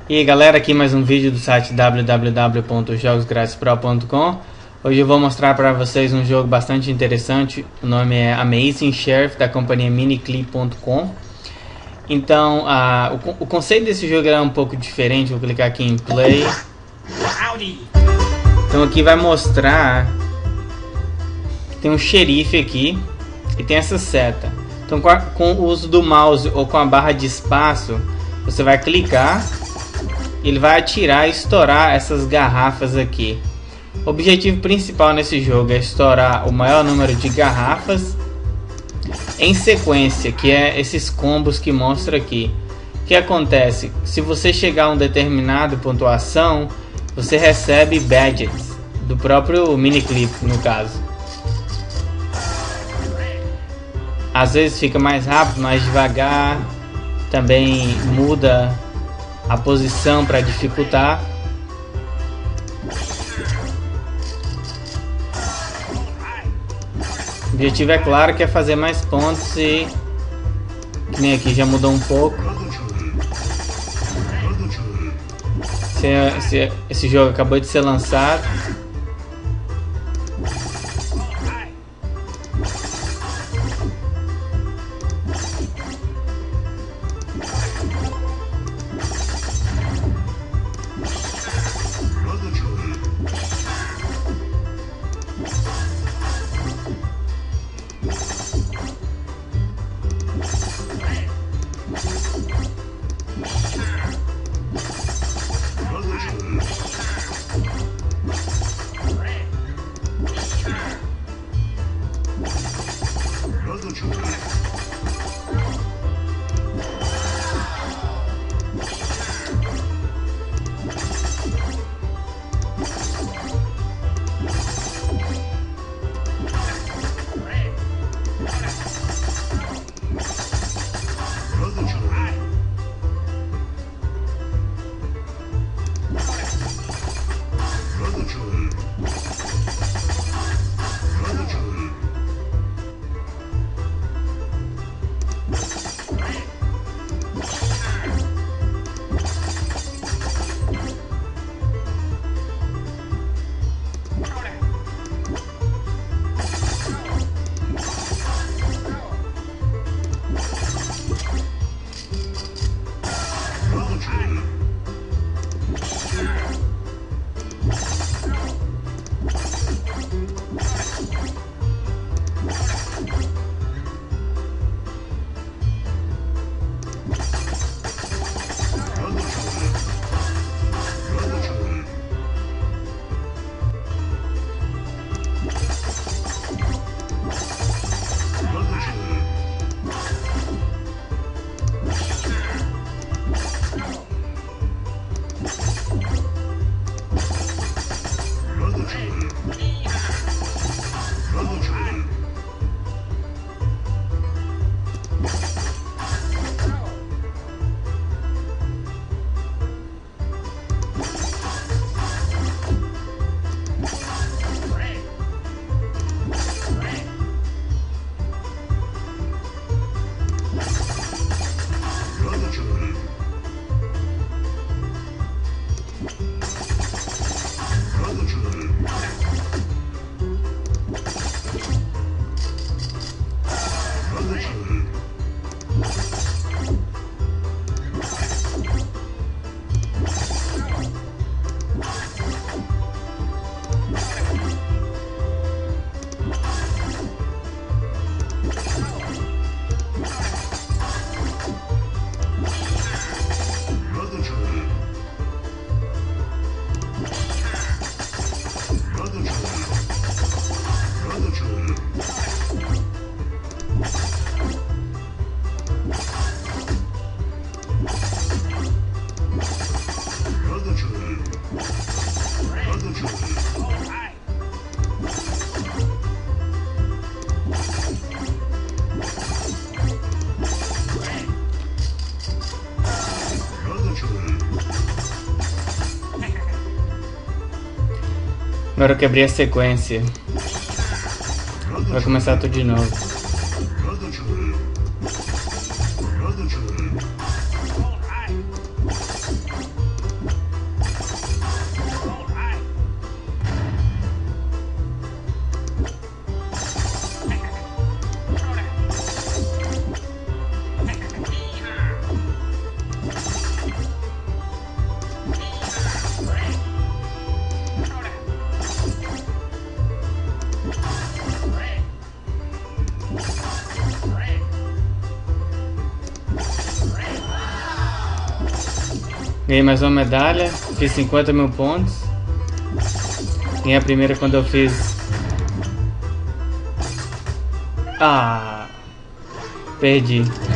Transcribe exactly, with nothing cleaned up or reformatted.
E aí galera, aqui mais um vídeo do site w w w ponto jogos grátis pro ponto com. Hoje eu vou mostrar para vocês um jogo bastante interessante. O nome é Amazing Sheriff, da companhia miniclip ponto com. Então, a, o, o conceito desse jogo é um pouco diferente. Vou clicar aqui em Play. Então aqui vai mostrar... Tem um xerife aqui e tem essa seta. Então com, a, com o uso do mouse ou com a barra de espaço, você vai clicar, ele vai atirar e estourar essas garrafas aqui. O objetivo principal nesse jogo é estourar o maior número de garrafas em sequência, que é esses combos que mostra aqui. O que acontece? Se você chegar a uma determinada pontuação, você recebe badges do próprio miniclip, no caso. Às vezes fica mais rápido, mais devagar. Também muda a posição para dificultar. O objetivo é claro que é fazer mais pontos e... Que nem aqui já mudou um pouco. Esse, esse, esse jogo acabou de ser lançado. Agora eu quebrei a sequência. Vai começar tudo de novo. Ganhei mais uma medalha. Fiz cinquenta mil pontos. Ganhei a primeira quando eu fiz... Ah... Perdi.